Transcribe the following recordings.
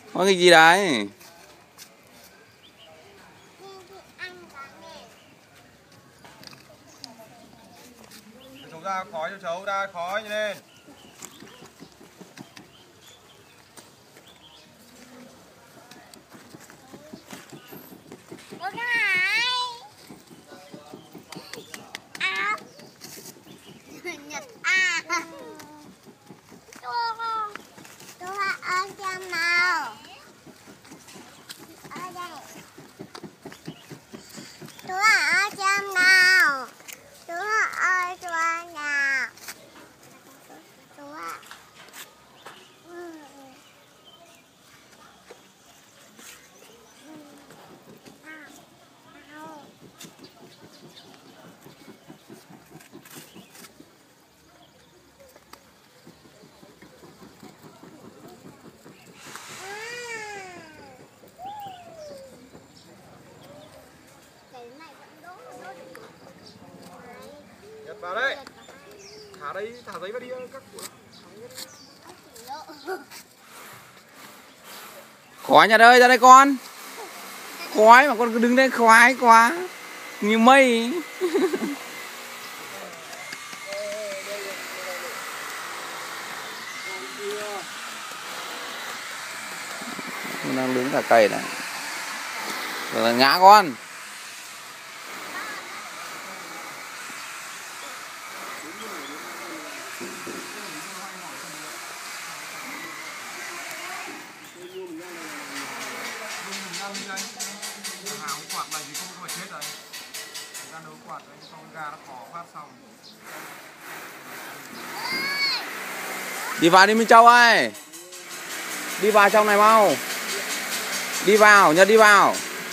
Có cái gì đấy? Cháu ra khói cho cháu, ra khói lên. Nhật à. Chú ở trong nào? Ở đây. Chú ở trong nào? Chú ở trong nào? Chú ạ. Nhật vào đấy. Thả đây, thả giấy vào đi các cụ. Khói nhà ơi, ra đây con. Khói mà con cứ đứng đây khoái quá. Như mây. Con đang đứng cả cây này. Rồi là ngã con. Hàng quạt này thì không có chết rồi. Ra đấu quạt đấy, xong ga nó khó phát xong. Đi vào đi Minh Châu ơi. Đi vào trong này mau. Đi vào, Nhật đi vào.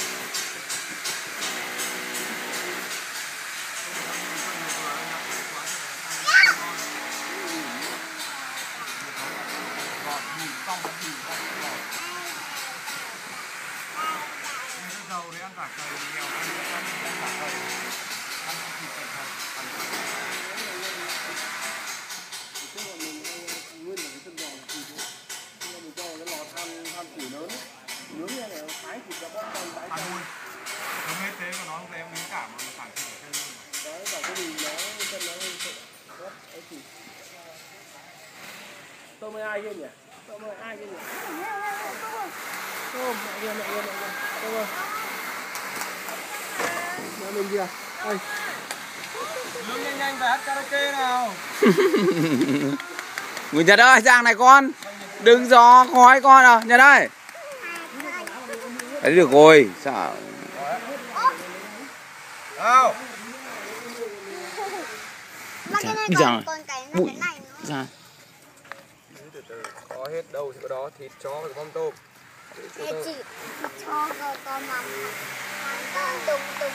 Dầu đấy ăn cả cầy nhiều, ăn cả cầy. Ăn thịt cẩn thận. Nguyên là cái chân giò là thịt ấy. Mình cho cái lò than củi lớn ấy. Nướng ra để thái thịt ra bóp con bãi chân. Không hết thế mà nó không em miếng cả mà nó phải thịt ở trên luôn. Đấy, bảo cái mình nó chân nó hơi sợ. Bóp cái thịt. Tôm với ai kia nhỉ? Tôm với ai kia nhỉ? Tôm, mẹ kia. Tôm ơi. Mẹ mình kìa. Ơi. Nướng nhanh về hát karaoke nào. Người Nhật ơi, sang này con. Đừng gió khói con à, Nhật ơi. Đấy được rồi, sao? Đâu? Bây giờ bụi ra. Từ từ, có hết đâu thì có đó, thịt chó và mắm tôm. Chị cho con mắm. Đúng rồi.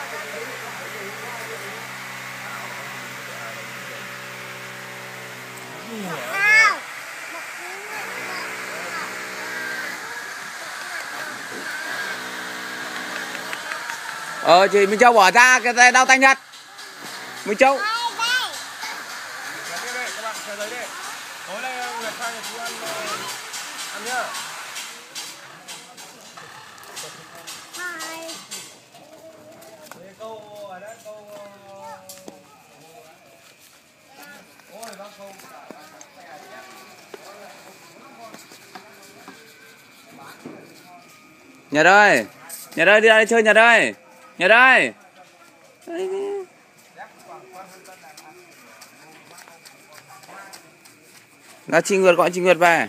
Chị Minh Châu bỏ ra cái đau tay Nhật. Minh Châu. Đây, các bạn chờ giấy đi. Tối nay Nguyệt Khai nhà chú ăn nhá. Câu ở đấy, câu ôi bác câu. Nhật ơi, đi ra đây chơi Nhật ơi. Nhật ơi. Là chị Nguyệt gọi chị Nguyệt về.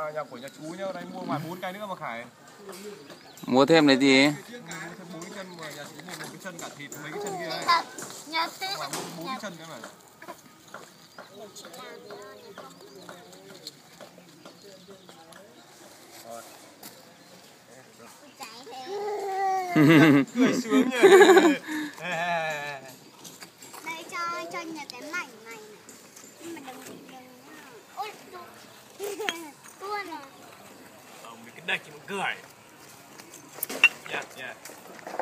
nhà của nhà chú nhá, đây mua ngoài 4 cái nữa mà Khải. Mua thêm lấy gì? Mua thêm 4 cái chân mà nhà chú mua một cái chân cả thịt mấy cái chân kia ấy. nhà tết Ngoài mua 4 cái chân nữa mà. Cười sướng nhỉ. Đây cho nhà cái mảnh này này. Nhưng mà đừng ôi tua rồi. Ông cái đạch mà cười. Dạ dạ.